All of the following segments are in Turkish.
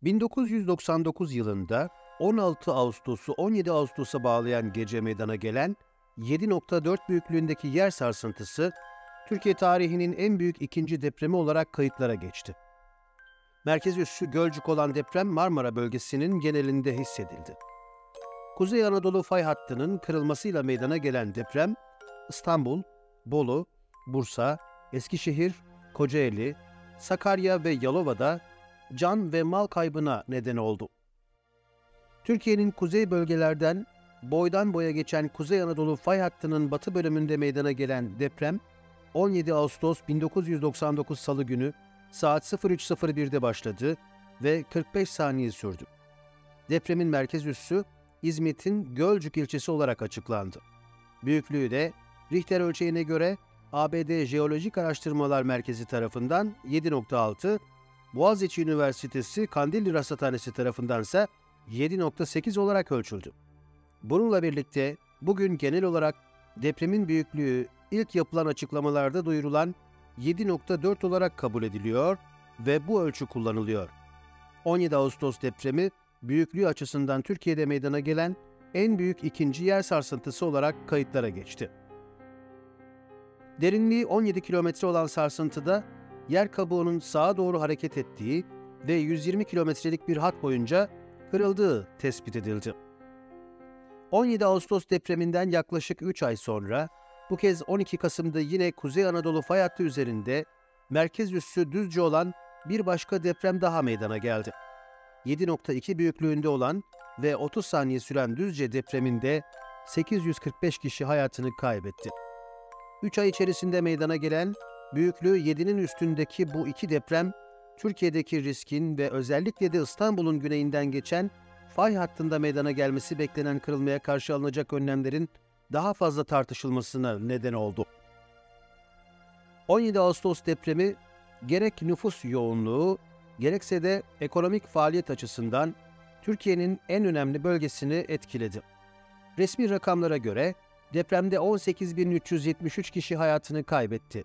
1999 yılında 16 Ağustos'u 17 Ağustos'a bağlayan gece meydana gelen 7.4 büyüklüğündeki yer sarsıntısı, Türkiye tarihinin en büyük ikinci depremi olarak kayıtlara geçti. Merkez üssü Gölcük olan deprem Marmara bölgesinin genelinde hissedildi. Kuzey Anadolu fay hattının kırılmasıyla meydana gelen deprem, İstanbul, Bolu, Bursa, Eskişehir, Kocaeli, Sakarya ve Yalova'da can ve mal kaybına neden oldu. Türkiye'nin kuzey bölgelerden boydan boya geçen Kuzey Anadolu fay hattının batı bölümünde meydana gelen deprem, 17 Ağustos 1999 Salı günü saat 03.01'de başladı ve 45 saniye sürdü. Depremin merkez üssü İzmit'in Gölcük ilçesi olarak açıklandı. Büyüklüğü de Richter ölçeğine göre ABD Jeolojik Araştırmalar Merkezi tarafından 7.6, Boğaziçi Üniversitesi Kandilli Rasathanesi tarafından ise 7.8 olarak ölçüldü. Bununla birlikte bugün genel olarak depremin büyüklüğü ilk yapılan açıklamalarda duyurulan 7.4 olarak kabul ediliyor ve bu ölçü kullanılıyor. 17 Ağustos depremi büyüklüğü açısından Türkiye'de meydana gelen en büyük ikinci yer sarsıntısı olarak kayıtlara geçti. Derinliği 17 kilometre olan sarsıntıda yer kabuğunun sağa doğru hareket ettiği ve 120 kilometrelik bir hat boyunca kırıldığı tespit edildi. 17 Ağustos depreminden yaklaşık 3 ay sonra bu kez 12 Kasım'da yine Kuzey Anadolu fay hattı üzerinde merkez üssü Düzce olan bir başka deprem daha meydana geldi. 7.2 büyüklüğünde olan ve 30 saniye süren Düzce depreminde 845 kişi hayatını kaybetti. 3 ay içerisinde meydana gelen büyüklüğü 7'nin üstündeki bu iki deprem, Türkiye'deki riskin ve özellikle de İstanbul'un güneyinden geçen fay hattında meydana gelmesi beklenen kırılmaya karşı alınacak önlemlerin daha fazla tartışılmasına neden oldu. 17 Ağustos depremi gerek nüfus yoğunluğu, gerekse de ekonomik faaliyet açısından Türkiye'nin en önemli bölgesini etkiledi. Resmi rakamlara göre depremde 18.373 kişi hayatını kaybetti.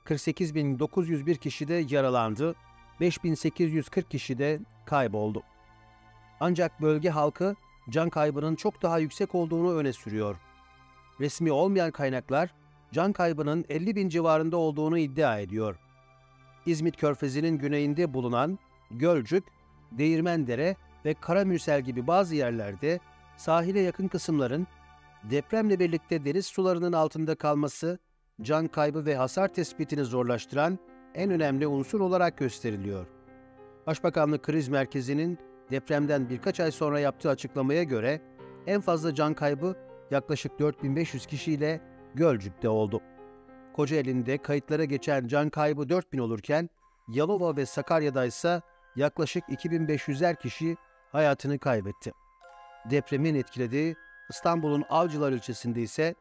48.901 kişi de yaralandı, 5.840 kişi de kayboldu. Ancak bölge halkı can kaybının çok daha yüksek olduğunu öne sürüyor. Resmi olmayan kaynaklar can kaybının 50.000 civarında olduğunu iddia ediyor. İzmit Körfezi'nin güneyinde bulunan Gölcük, Değirmendere ve Karamürsel gibi bazı yerlerde sahile yakın kısımların depremle birlikte deniz sularının altında kalması, can kaybı ve hasar tespitini zorlaştıran en önemli unsur olarak gösteriliyor. Başbakanlık Kriz Merkezi'nin depremden birkaç ay sonra yaptığı açıklamaya göre en fazla can kaybı yaklaşık 4.500 kişiyle Gölcük'te oldu. Kocaeli'nde kayıtlara geçen can kaybı 4.000 olurken Yalova ve Sakarya'da ise yaklaşık 2.500'er kişi hayatını kaybetti. Depremin etkilediği İstanbul'un Avcılar ilçesinde ise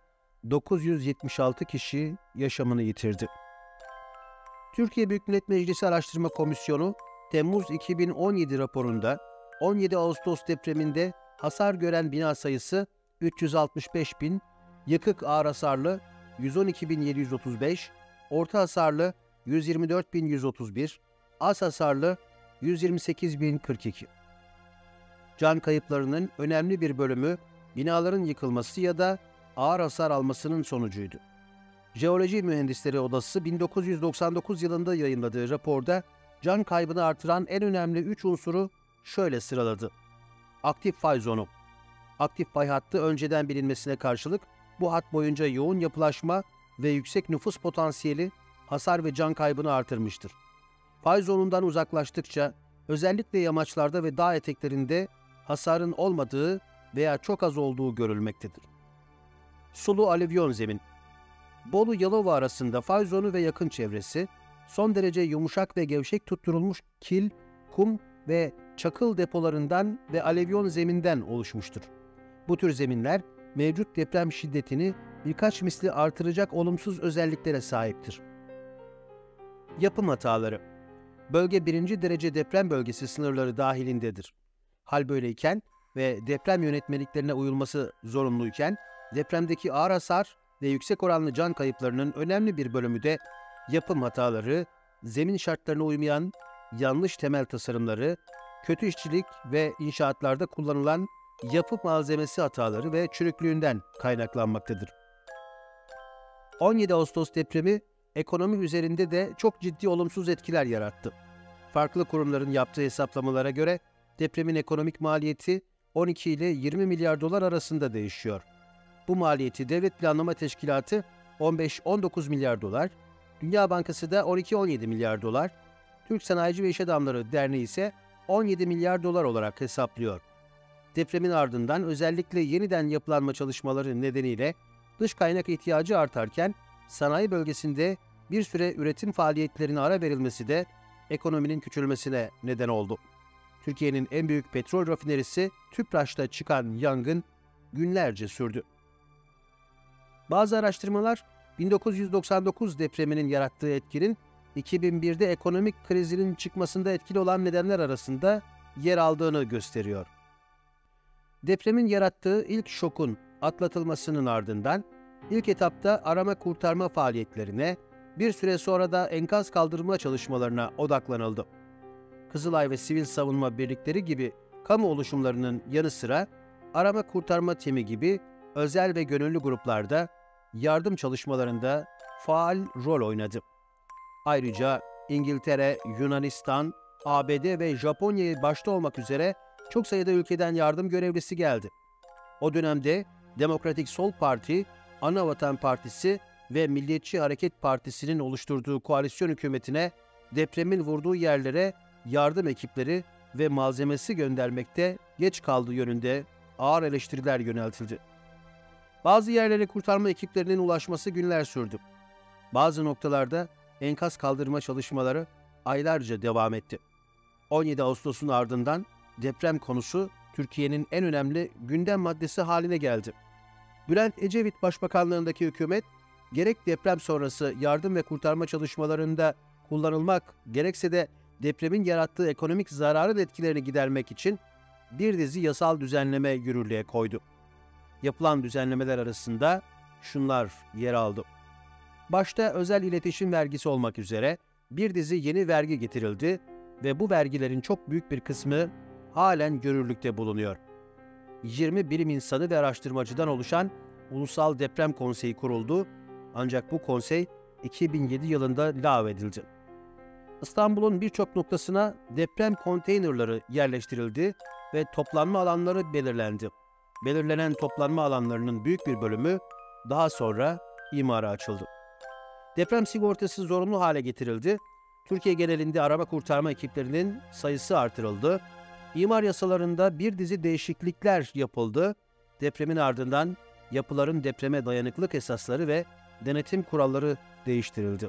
976 kişi yaşamını yitirdi. Türkiye Büyük Millet Meclisi Araştırma Komisyonu, Temmuz 2017 raporunda 17 Ağustos depreminde hasar gören bina sayısı 365.000, yıkık ağır hasarlı 112.735, orta hasarlı 124.131, az hasarlı 128.042. Can kayıplarının önemli bir bölümü binaların yıkılması ya da ağır hasar almasının sonucuydu. Jeoloji Mühendisleri Odası 1999 yılında yayınladığı raporda can kaybını artıran en önemli 3 unsuru şöyle sıraladı. Aktif fay zonu. Aktif fay hattı önceden bilinmesine karşılık bu hat boyunca yoğun yapılaşma ve yüksek nüfus potansiyeli hasar ve can kaybını artırmıştır. Fay zonundan uzaklaştıkça özellikle yamaçlarda ve dağ eteklerinde hasarın olmadığı veya çok az olduğu görülmektedir. Sulu alüvyon zemin. Bolu-Yalova arasında fay zonu ve yakın çevresi son derece yumuşak ve gevşek tutturulmuş kil, kum ve çakıl depolarından ve alüvyon zeminden oluşmuştur. Bu tür zeminler mevcut deprem şiddetini birkaç misli artıracak olumsuz özelliklere sahiptir. Yapım hataları. Bölge 1. derece deprem bölgesi sınırları dahilindedir. Hal böyleyken ve deprem yönetmeliklerine uyulması zorunluyken depremdeki ağır hasar ve yüksek oranlı can kayıplarının önemli bir bölümü de yapım hataları, zemin şartlarına uymayan yanlış temel tasarımları, kötü işçilik ve inşaatlarda kullanılan yapı malzemesi hataları ve çürüklüğünden kaynaklanmaktadır. 17 Ağustos depremi ekonomi üzerinde de çok ciddi olumsuz etkiler yarattı. Farklı kurumların yaptığı hesaplamalara göre depremin ekonomik maliyeti 12 ile 20 milyar dolar arasında değişiyor. Bu maliyeti Devlet Planlama Teşkilatı 15-19 milyar dolar, Dünya Bankası da 12-17 milyar dolar, Türk Sanayici ve İş Adamları Derneği ise 17 milyar dolar olarak hesaplıyor. Depremin ardından özellikle yeniden yapılanma çalışmaları nedeniyle dış kaynak ihtiyacı artarken sanayi bölgesinde bir süre üretim faaliyetlerine ara verilmesi de ekonominin küçülmesine neden oldu. Türkiye'nin en büyük petrol rafinerisi Tüpraş'ta çıkan yangın günlerce sürdü. Bazı araştırmalar 1999 depreminin yarattığı etkinin 2001'de ekonomik krizinin çıkmasında etkili olan nedenler arasında yer aldığını gösteriyor. Depremin yarattığı ilk şokun atlatılmasının ardından ilk etapta arama kurtarma faaliyetlerine, bir süre sonra da enkaz kaldırma çalışmalarına odaklanıldı. Kızılay ve Sivil Savunma Birlikleri gibi kamu oluşumlarının yanı sıra arama kurtarma timi gibi özel ve gönüllü gruplarda yardım çalışmalarında faal rol oynadı. Ayrıca İngiltere, Yunanistan, ABD ve Japonya'yı başta olmak üzere çok sayıda ülkeden yardım görevlisi geldi. O dönemde Demokratik Sol Parti, Anavatan Partisi ve Milliyetçi Hareket Partisi'nin oluşturduğu koalisyon hükümetine depremin vurduğu yerlere yardım ekipleri ve malzemesi göndermekte geç kaldığı yönünde ağır eleştiriler yöneltildi. Bazı yerlere kurtarma ekiplerinin ulaşması günler sürdü. Bazı noktalarda enkaz kaldırma çalışmaları aylarca devam etti. 17 Ağustos'un ardından deprem konusu Türkiye'nin en önemli gündem maddesi haline geldi. Bülent Ecevit Başbakanlığındaki hükümet, gerek deprem sonrası yardım ve kurtarma çalışmalarında kullanılmak, gerekse de depremin yarattığı ekonomik zararın etkilerini gidermek için bir dizi yasal düzenleme yürürlüğe koydu. Yapılan düzenlemeler arasında şunlar yer aldı. Başta özel iletişim vergisi olmak üzere bir dizi yeni vergi getirildi ve bu vergilerin çok büyük bir kısmı halen yürürlükte bulunuyor. 20 bilim insanı ve araştırmacıdan oluşan Ulusal Deprem Konseyi kuruldu, ancak bu konsey 2007 yılında lağvedildi. İstanbul'un birçok noktasına deprem konteynerları yerleştirildi ve toplanma alanları belirlendi. Belirlenen toplanma alanlarının büyük bir bölümü daha sonra imara açıldı. Deprem sigortası zorunlu hale getirildi. Türkiye genelinde arama kurtarma ekiplerinin sayısı artırıldı. İmar yasalarında bir dizi değişiklikler yapıldı. Depremin ardından yapıların depreme dayanıklılık esasları ve denetim kuralları değiştirildi.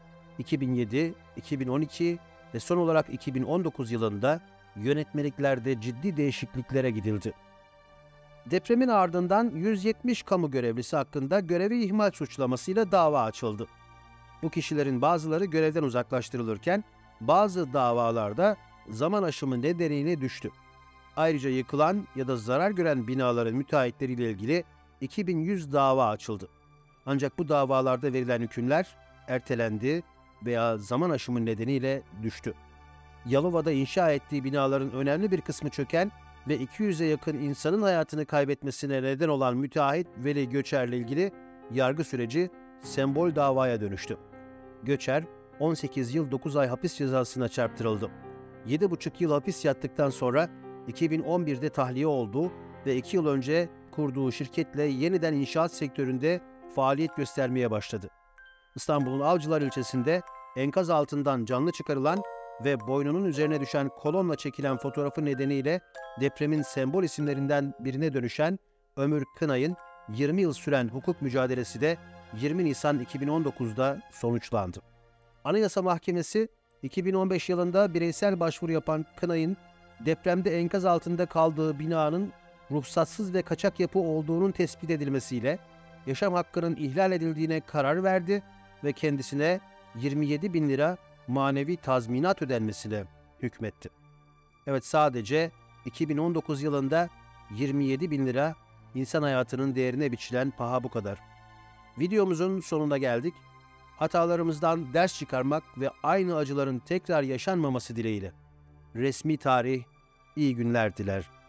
2007, 2012 ve son olarak 2019 yılında yönetmeliklerde ciddi değişikliklere gidildi. Depremin ardından 170 kamu görevlisi hakkında görevi ihmal suçlamasıyla dava açıldı. Bu kişilerin bazıları görevden uzaklaştırılırken bazı davalarda zaman aşımı nedeniyle düştü. Ayrıca yıkılan ya da zarar gören binaların müteahhitleriyle ilgili 2100 dava açıldı. Ancak bu davalarda verilen hükümler ertelendi veya zaman aşımı nedeniyle düştü. Yalova'da inşa ettiği binaların önemli bir kısmı çöken ve 200'e yakın insanın hayatını kaybetmesine neden olan müteahhit Veli Göçer'le ilgili yargı süreci sembol davaya dönüştü. Göçer, 18 yıl 9 ay hapis cezasına çarptırıldı. 7,5 yıl hapis yattıktan sonra 2011'de tahliye oldu ve 2 yıl önce kurduğu şirketle yeniden inşaat sektöründe faaliyet göstermeye başladı. İstanbul'un Avcılar ilçesinde enkaz altından canlı çıkarılan ve boynunun üzerine düşen kolonla çekilen fotoğrafı nedeniyle depremin sembol isimlerinden birine dönüşen Ömür Kınay'ın 20 yıl süren hukuk mücadelesi de 20 Nisan 2019'da sonuçlandı. Anayasa Mahkemesi 2015 yılında bireysel başvuru yapan Kınay'ın depremde enkaz altında kaldığı binanın ruhsatsız ve kaçak yapı olduğunun tespit edilmesiyle yaşam hakkının ihlal edildiğine karar verdi ve kendisine 27 bin lira manevi tazminat ödenmesine hükmetti. Evet, sadece 2019 yılında 27 bin lira insan hayatının değerine biçilen paha bu kadar. Videomuzun sonuna geldik. Hatalarımızdan ders çıkarmak ve aynı acıların tekrar yaşanmaması dileğiyle. Resmi tarih iyi günler diler.